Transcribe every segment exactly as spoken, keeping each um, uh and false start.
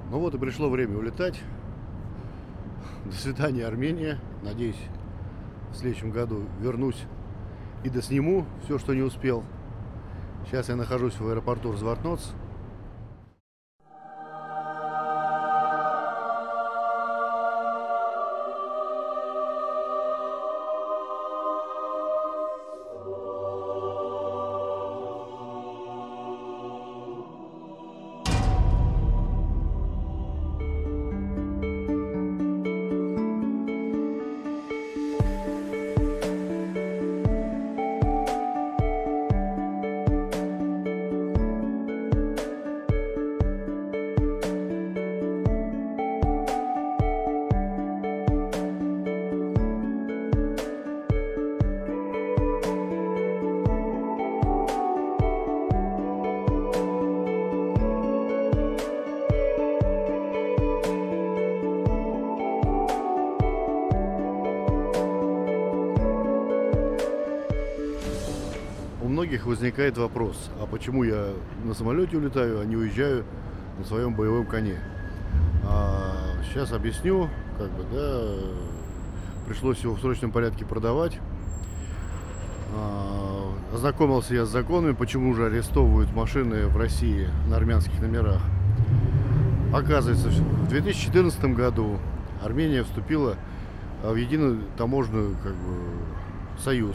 Ну вот и пришло время улетать. До свидания, Армения. Надеюсь, в следующем году вернусь и досниму все, что не успел. Сейчас я нахожусь в аэропорту Звартноц. У многих возникает вопрос, а почему я на самолете улетаю, а не уезжаю на своем боевом коне? А, сейчас объясню, как бы, да, пришлось его в срочном порядке продавать. А, ознакомился я с законами, почему же арестовывают машины в России на армянских номерах. Оказывается, в две тысячи четырнадцатом году Армения вступила в единый таможенный, как бы, союз.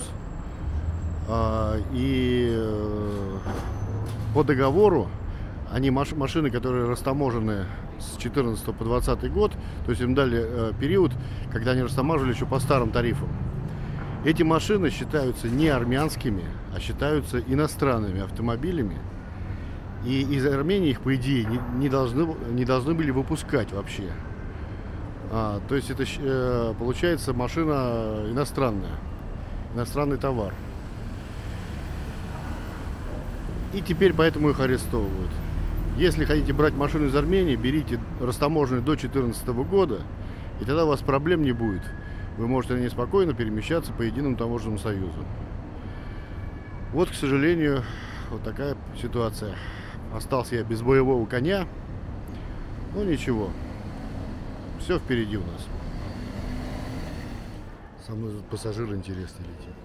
И по договору они машины, которые растаможены с четырнадцатого по двадцатый год, то есть им дали период, когда они растамаживали еще по старым тарифам. Эти машины считаются не армянскими, а считаются иностранными автомобилями. И из Армении их, по идее, не, не, должны, не должны были выпускать вообще. А, то есть это получается машина иностранная, иностранный товар. И теперь поэтому их арестовывают. Если хотите брать машину из Армении, берите растаможенную до две тысячи четырнадцатого года, и тогда у вас проблем не будет. Вы можете на ней спокойно перемещаться по единому таможенному союзу. Вот, к сожалению, вот такая ситуация. Остался я без боевого коня. Ну ничего, все впереди у нас. Со мной тут пассажир интересный летит.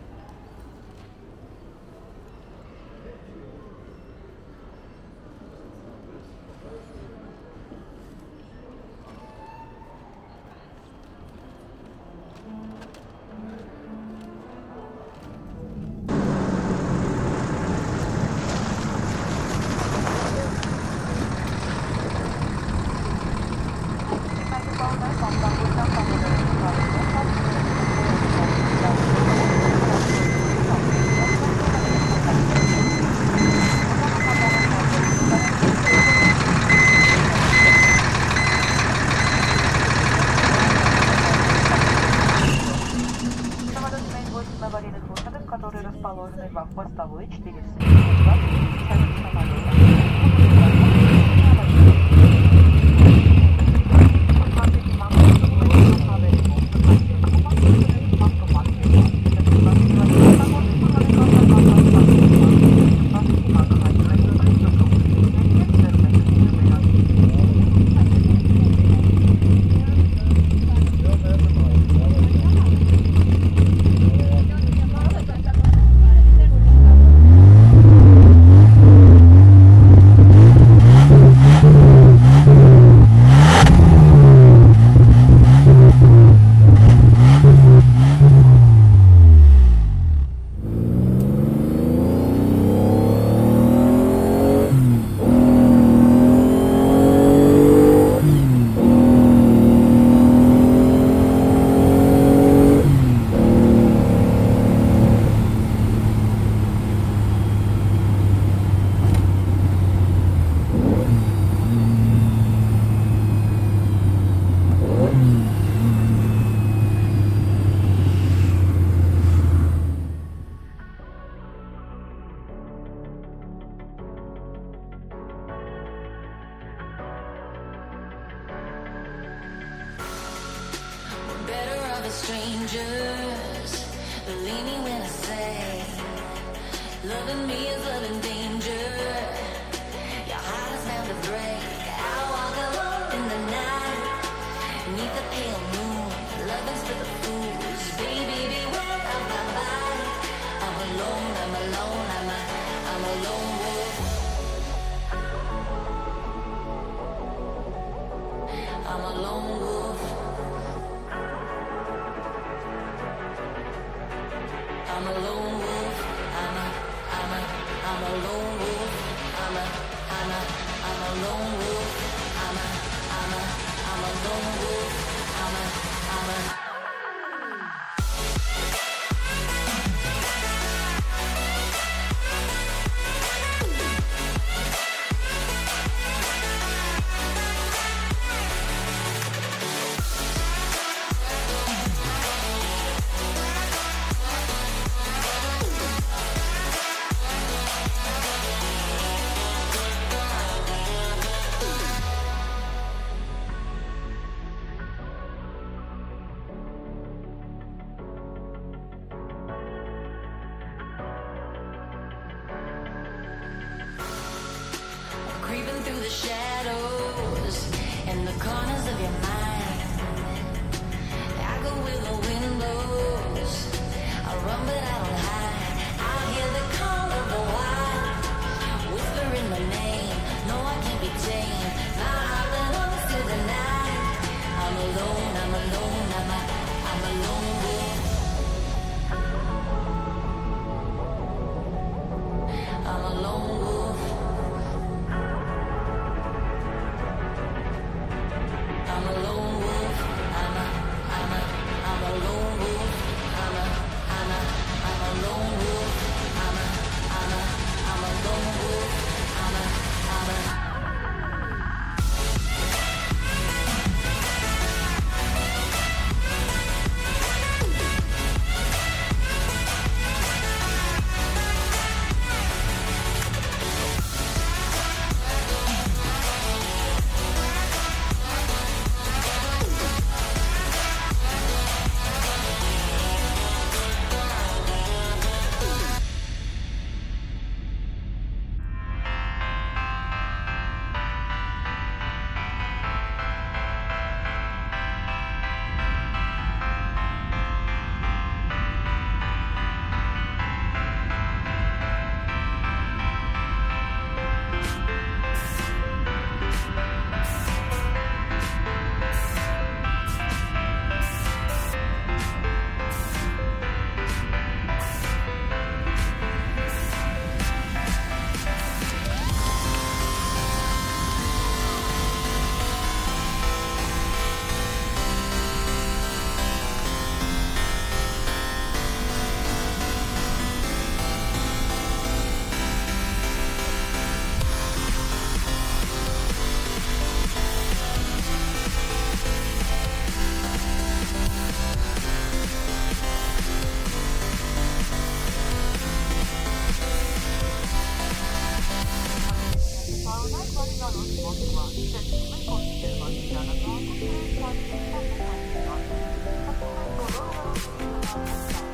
Который расположены в хвостовой четыреста двадцать самолета. Strangers, believe me when I say, loving me is loving danger. Your heart is bound to break. I walk alone. a lone wolf. I'm a lone wolf. I'm a lone wolf. I'm a, I'm a, I'm a lone wolf. I'm a, I'm a, I'm a lone wolf. I'm a, I'm a, I'm a lone wolf. I'm a, I'm a. Creeping through the shadows in the corners of your mind. I go where the wind blows. I run but I don't hide. I hear the call of the wild, whispering my name. No, I can't be tamed. My heart belongs to the night. I'm alone, I'm alone, I'm a, I'm a lone wolf. I'm a lone wolf. I'm a lone wolf. I'm a, I'm a, I'm a lone wolf. I'm a, I'm a, I'm a lone wolf. I'm a, I'm a, I'm a lone wolf. I'm a, I'm a. Thank you.